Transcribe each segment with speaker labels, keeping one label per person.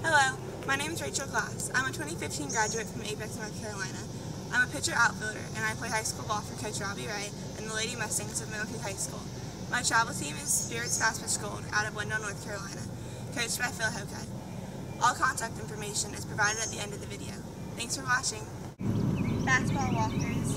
Speaker 1: Hello, my name is Rachael Klass. I'm a 2015 graduate from Apex, North Carolina. I'm a pitcher outfielder, and I play high school ball for Coach Robbie Ray and the Lady Mustangs of Middle Creek High School. My travel team is Spirits Fast Pitch Gold out of Wendell, North Carolina, coached by Phil Hoke. All contact information is provided at the end of the video. Thanks for watching. Fastball walkers.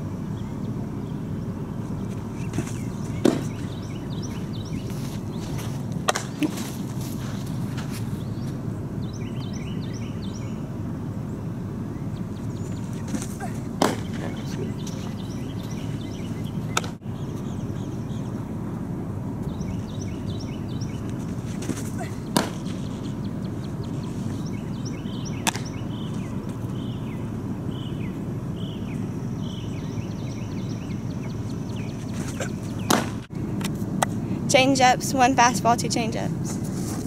Speaker 1: Change-ups, 1 fastball, 2 change-ups.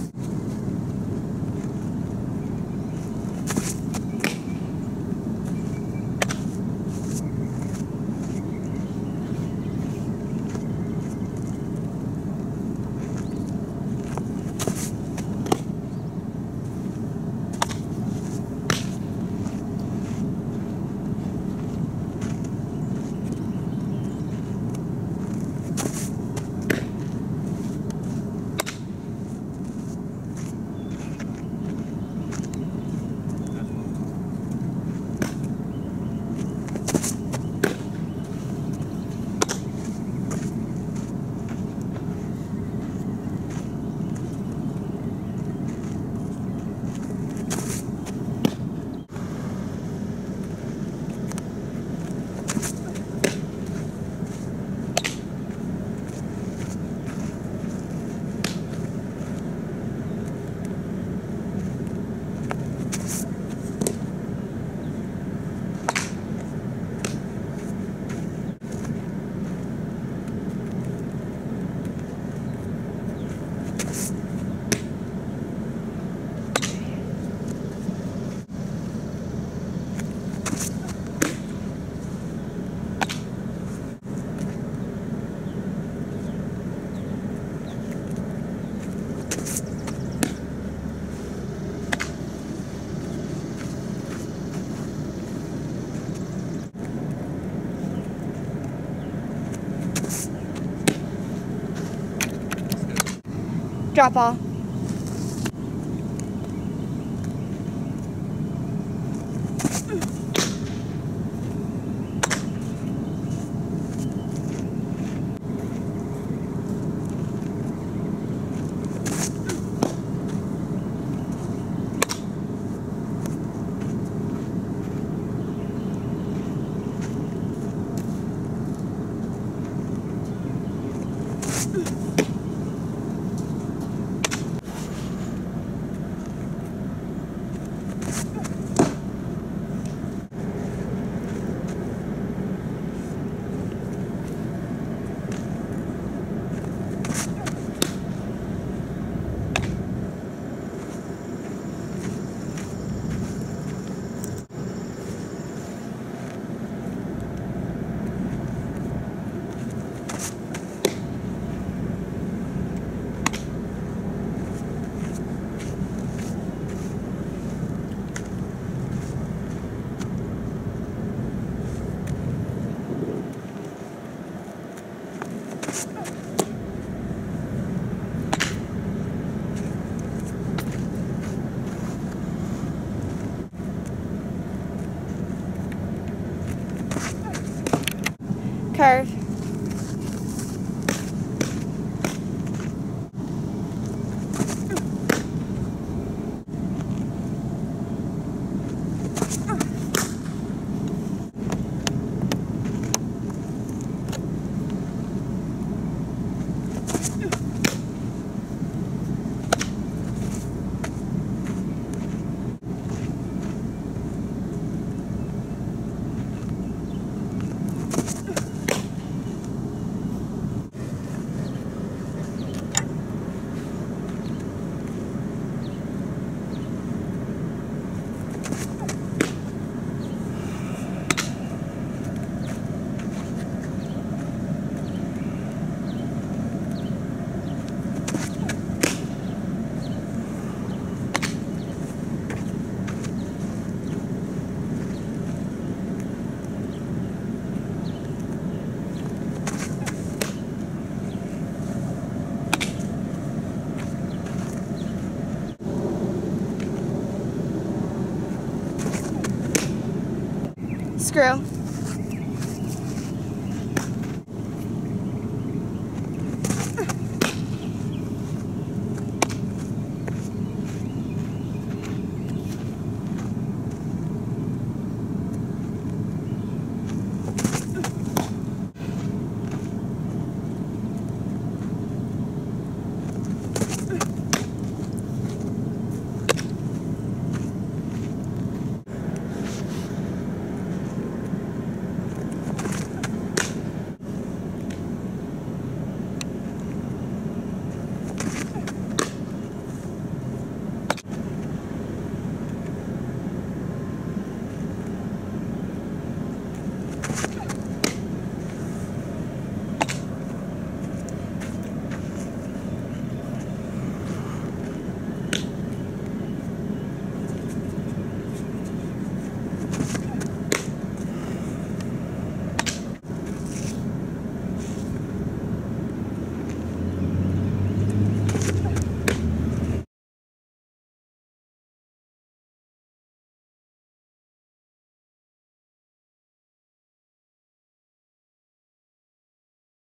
Speaker 1: Drop ball. Curve. screw.